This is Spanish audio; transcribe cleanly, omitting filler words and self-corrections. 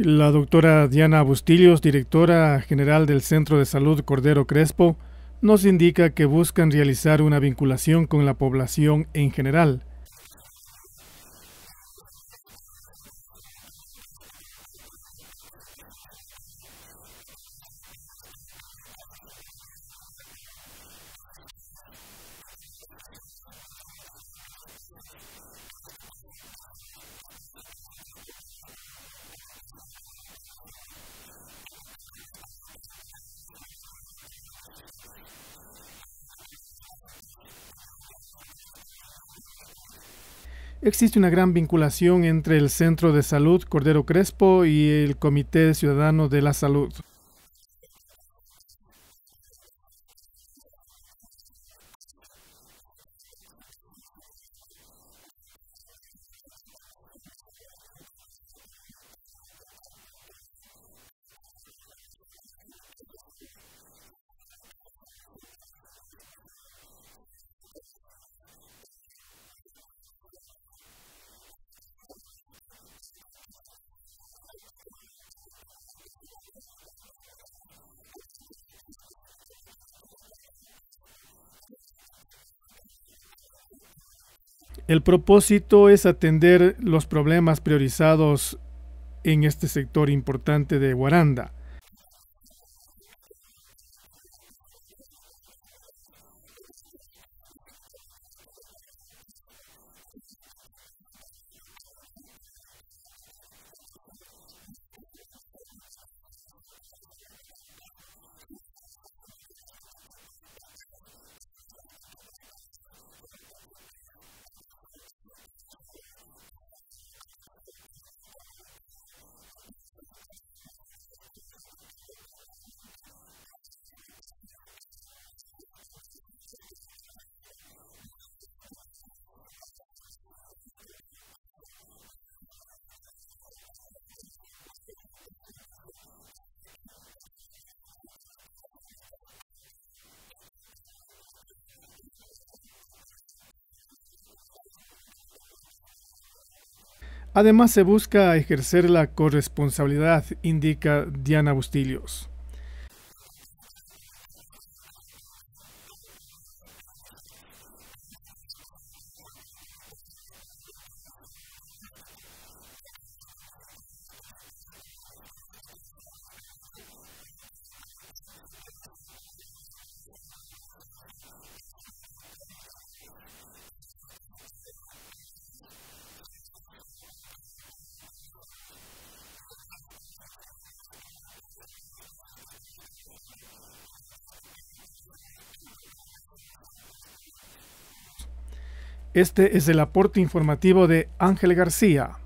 La doctora Diana Bustillos, directora general del Centro de Salud Cordero Crespo, nos indica que buscan realizar una vinculación con la población en general. Existe una gran vinculación entre el Centro de Salud Cordero Crespo y el Comité Ciudadano de la Salud. El propósito es atender los problemas priorizados en este sector importante de Guaranda. Además, se busca ejercer la corresponsabilidad, indica Diana Bustillos. Este es el aporte informativo de Ángel García.